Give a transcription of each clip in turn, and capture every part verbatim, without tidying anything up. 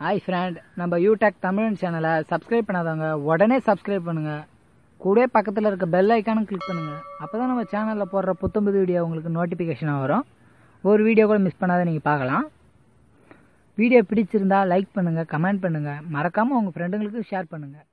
Hi friend, நம்ம யூடெக் தமிழ் சேனலை subscribe பண்ணாதவங்க உடனே சப்ஸ்கிரைப் பண்ணுங்கள். கூட பக்கத்தில் இருக்க பெல் ஐக்கானும் கிளிக் பண்ணுங்கள். அப்போ தான் நம்ம சேனலில் போடுற புத்தம்புது வீடியோ உங்களுக்கு நோட்டிஃபிகேஷனாக வரும். ஒரு வீடியோ கூட மிஸ் பண்ணாத நீங்கள் பார்க்கலாம். வீடியோ பிடிச்சிருந்தா லைக் பண்ணுங்கள், கமெண்ட் பண்ணுங்கள், மறக்காமல் உங்கள் ஃப்ரெண்டுங்களுக்கு ஷேர் பண்ணுங்கள்.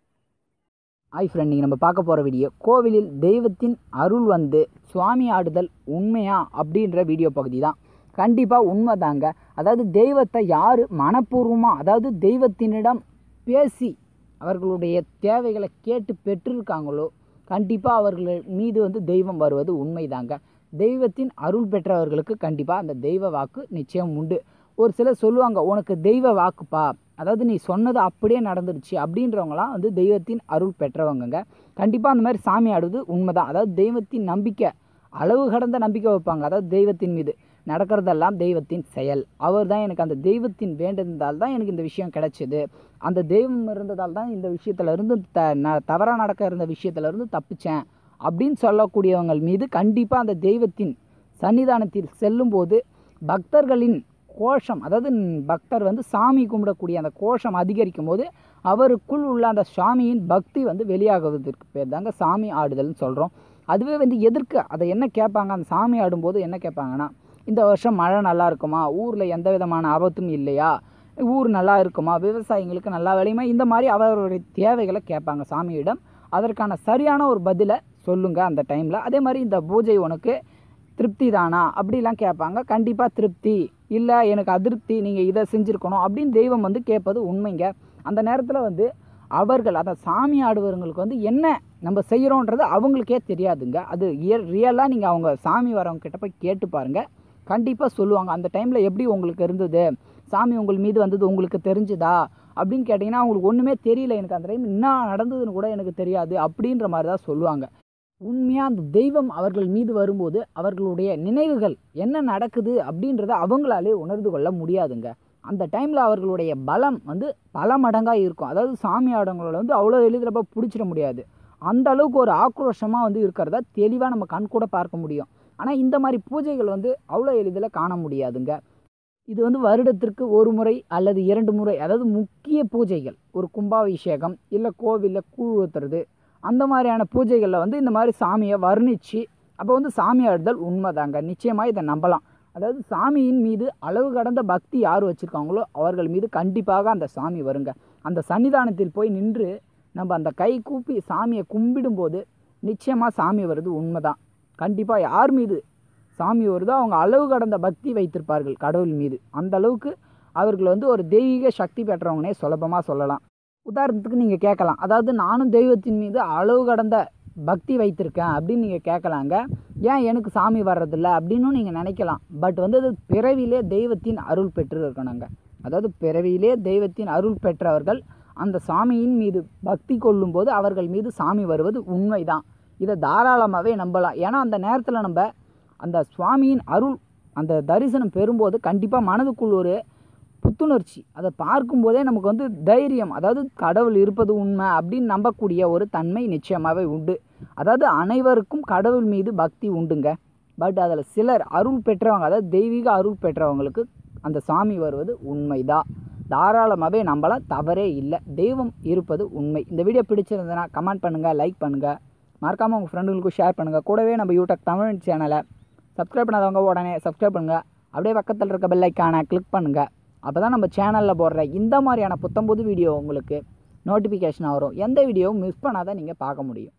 ஹாய் ஃப்ரெண்ட், நீங்கள் நம்ம பார்க்க போகிற வீடியோ கோவிலில் தெய்வத்தின் அருள் வந்து சுவாமி ஆடுதல் உண்மையா அப்படின்ற வீடியோ பகுதி தான். கண்டிப்பாக உண்மை தாங்க. அதாவது தெய்வத்தை யார் மனப்பூர்வமாக, அதாவது தெய்வத்தினிடம் பேசி அவர்களுடைய தேவைகளை கேட்டு பெற்றிருக்காங்களோ கண்டிப்பாக அவர்கள் மீது வந்து தெய்வம் வருவது உண்மை தாங்க. தெய்வத்தின் அருள் பெற்றவர்களுக்கு கண்டிப்பாக அந்த தெய்வ வாக்கு நிச்சயம் உண்டு. ஒரு சிலர் சொல்லுவாங்க, உனக்கு தெய்வ வாக்குப்பா, அதாவது நீ சொன்னது அப்படியே நடந்துருச்சு அப்படின்றவங்களாம் வந்து தெய்வத்தின் அருள் பெற்றவங்கங்க. கண்டிப்பாக அந்த மாதிரி சாமி ஆடுவது உண்மை தான். அதாவது தெய்வத்தின் நம்பிக்கை, அளவு கடந்த நம்பிக்கை வைப்பாங்க. அதாவது தெய்வத்தின் மீது நடக்கிறதெல்லாம் தெய்வத்தின் செயல். அவர் தான் எனக்கு அந்த தெய்வத்தின் வேண்டியிருந்தால் தான் எனக்கு இந்த விஷயம் கிடைச்சிது, அந்த தெய்வம் இருந்ததால் தான் இந்த விஷயத்துலேருந்து த ந தவறாக நடக்க இருந்த விஷயத்துலேருந்து தப்பிச்சேன் அப்படின்னு சொல்லக்கூடியவங்கள் மீது கண்டிப்பாக அந்த தெய்வத்தின் சன்னிதானத்தில் செல்லும்போது பக்தர்களின் கோஷம், அதாவது பக்தர் வந்து சாமி கும்பிடக்கூடிய அந்த கோஷம் அதிகரிக்கும் போது அவருக்குள் உள்ள அந்த சாமியின் பக்தி வந்து வெளியாகுவதற்கு பேர் தாங்க சாமி ஆடுதல்னு சொல்கிறோம். அதுவே வந்து எதிர்க்க அதை என்ன கேட்பாங்க, அந்த சாமி ஆடும்போது என்ன கேட்பாங்கன்னா, இந்த வருஷம் மழை நல்லா இருக்குமா, ஊரில் எந்த விதமான ஆபத்தும் இல்லையா, ஊர் நல்லா இருக்குமா, விவசாயிங்களுக்கு நல்லா விளையுமா, இந்த மாதிரி அவர்களுடைய தேவைகளை கேட்பாங்க சாமியிடம். அதற்கான சரியான ஒரு பதிலை சொல்லுங்கள் அந்த டைமில். அதே மாதிரி இந்த பூஜை உனக்கு திருப்தி தானா அப்படிலாம் கேட்பாங்க. கண்டிப்பாக திருப்தி, இல்லை எனக்கு அதிருப்தி, நீங்கள் இதை செஞ்சுருக்கணும் அப்படின்னு தெய்வம் வந்து கேட்பது உண்மைங்க. அந்த நேரத்தில் வந்து அவர்கள் அதை சாமி ஆடுவவங்களுக்கு வந்து என்ன நம்ம செய்கிறோன்றது அவங்களுக்கே தெரியாதுங்க. அது ரியலாக நீங்கள் அவங்க சாமி வரவங்க கிட்ட போய் கேட்டு பாருங்கள், கண்டிப்பாக சொல்லுவாங்க. அந்த டைமில் எப்படி உங்களுக்கு இருந்தது, சாமி உங்கள் மீது வந்தது உங்களுக்கு தெரிஞ்சுதா அப்படின்னு கேட்டிங்கன்னா அவங்களுக்கு ஒன்றுமே தெரியல, எனக்கு அந்த டைம் என்ன நடந்ததுன்னு கூட எனக்கு தெரியாது அப்படின்ற மாதிரி தான் சொல்லுவாங்க. உண்மையாக அந்த தெய்வம் அவர்கள் மீது வரும்போது அவர்களுடைய நினைவுகள் என்ன நடக்குது அப்படின்றத அவங்களாலே உணர்ந்து கொள்ள முடியாதுங்க. அந்த டைமில் அவர்களுடைய பலம் வந்து பல மடங்காக இருக்கும். அதாவது சாமி ஆடவங்களோட வந்து அவ்வளோ எளிதில் போய் பிடிச்சிட முடியாது. அந்த அளவுக்கு ஒரு ஆக்ரோஷமாக வந்து இருக்கிறத தெளிவாக நம்ம கண் கூட பார்க்க முடியும். ஆனால் இந்த மாதிரி பூஜைகள் வந்து அவ்வளோ எளிதில் காண முடியாதுங்க. இது வந்து வருடத்திற்கு ஒரு முறை அல்லது இரண்டு முறை, அதாவது முக்கிய பூஜைகள், ஒரு கும்பாபிஷேகம் இல்லை கோவிலில் கூழ் ஊற்றுறது, அந்த மாதிரியான பூஜைகளில் வந்து இந்த மாதிரி சாமியை வர்ணித்து அப்போ வந்து சாமி ஆடுதல் உண்மை தாங்க. நிச்சயமாக இதை நம்பலாம். அதாவது சாமியின் மீது அளவு கடந்த பக்தி யார் வச்சுருக்காங்களோ அவர்கள் மீது கண்டிப்பாக அந்த சாமி வருங்க. அந்த சன்னிதானத்தில் போய் நின்று நம்ம அந்த கை கூப்பி சாமியை கும்பிடும்போது நிச்சயமாக சாமி வருது உண்மை தான். கண்டிப்பாக யார் மீது சாமி வருதோ அவங்க அளவு கடந்த பக்தி வைத்திருப்பார்கள் கடவுள் மீது. அந்த அளவுக்கு அவர்கள் வந்து ஒரு தெய்வீக சக்தி பெற்றவங்கனே சுலபமாக சொல்லலாம். உதாரணத்துக்கு நீங்கள் கேட்கலாம், அதாவது நானும் தெய்வத்தின் மீது அளவு கடந்த பக்தி வைத்திருக்கேன் அப்படின்னு நீங்கள் கேட்கலாங்க. ஏன் எனக்கு சாமி வர்றதில்ல அப்படின்னு நீங்கள் நினைக்கலாம். பட் வந்து அது பிறவிலே தெய்வத்தின் அருள் பெற்று இருக்கணுங்க. அதாவது பிறவியிலே தெய்வத்தின் அருள் பெற்றவர்கள் அந்த சாமியின் மீது பக்தி கொள்ளும்போது அவர்கள் மீது சாமி வருவது உண்மை தான். இதை தாராளமாகவே நம்பலாம். ஏன்னா அந்த நேரத்தில் நம்ம அந்த சுவாமியின் அருள் அந்த தரிசனம் பெறும்போது கண்டிப்பாக மனதுக்குள் ஒரு புத்துணர்ச்சி, அதை பார்க்கும்போதே நமக்கு வந்து தைரியம், அதாவது கடவுள் இருப்பது உண்மை அப்படின்னு நம்பக்கூடிய ஒரு தன்மை நிச்சயமாகவே உண்டு. அதாவது அனைவருக்கும் கடவுள் மீது பக்தி உண்டுங்க. பட் அதில் சிலர் அருள் பெற்றவங்க, அதாவது தெய்வீக அருள் பெற்றவங்களுக்கு அந்த சாமி வருவது உண்மைதான். தாராளமாகவே நம்பலாம், தவறே இல்லை. தெய்வம் இருப்பது உண்மை. இந்த வீடியோ பிடிச்சிருந்ததுன்னா கமெண்ட் பண்ணுங்கள், லைக் பண்ணுங்கள், மறக்காமல் உங்கள் ஃப்ரெண்டுங்களுக்கும் ஷேர் பண்ணுங்கள். கூடவே நம்ம யூடியூப் தமிழ் சேனலை சப்ஸ்கிரைப் பண்ணாதவங்க உடனே சப்ஸ்கிரைப் பண்ணுங்கள். அப்படியே பக்கத்தில் இருக்க பெல் ஐக்கானை கிளிக் பண்ணுங்கள். அப்போ தான் நம்ம சேனலில் போடுற இந்த மாதிரியான புத்தம்புது வீடியோ உங்களுக்கு நோட்டிஃபிகேஷனாக வரும். எந்த வீடியோவும் மிஸ் பண்ணாதான் நீங்கள் பார்க்க முடியும்.